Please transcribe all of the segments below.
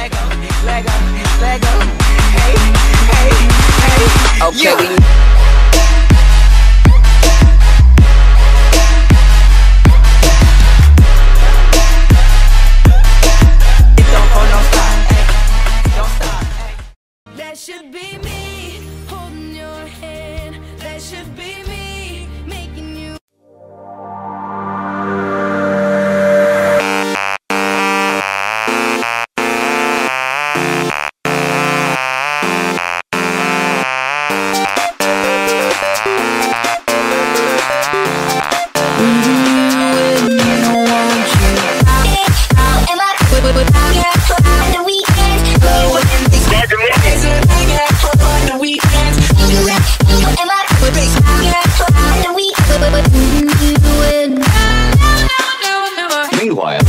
Lego, Lego, Lego. Hey, hey, hey. Okay, we. That should be me holding your hand. That should be me making you. Meanwhile,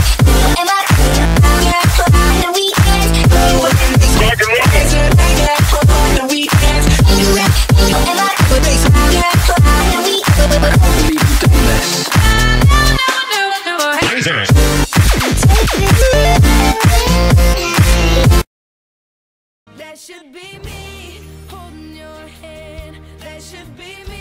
That should be me holding your hand. That should be me.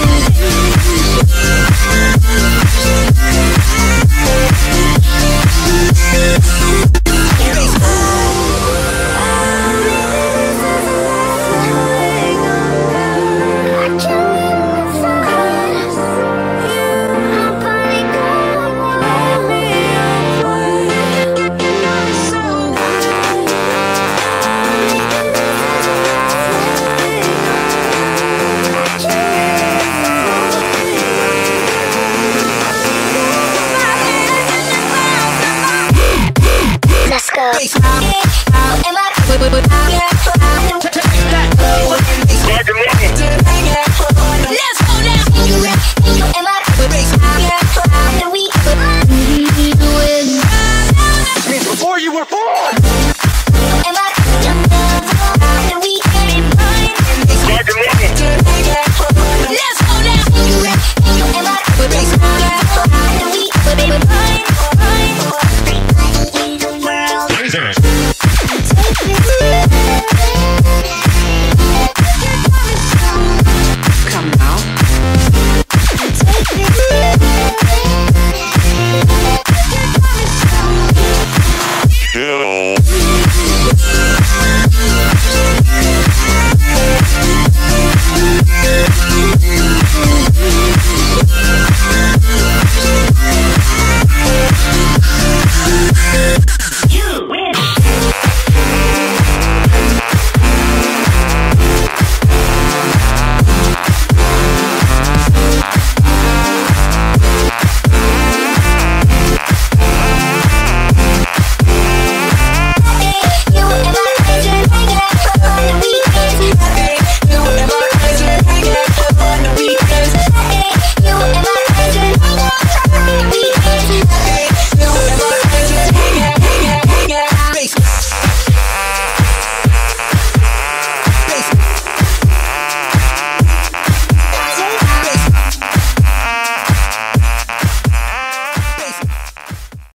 before you were born! Let's go now.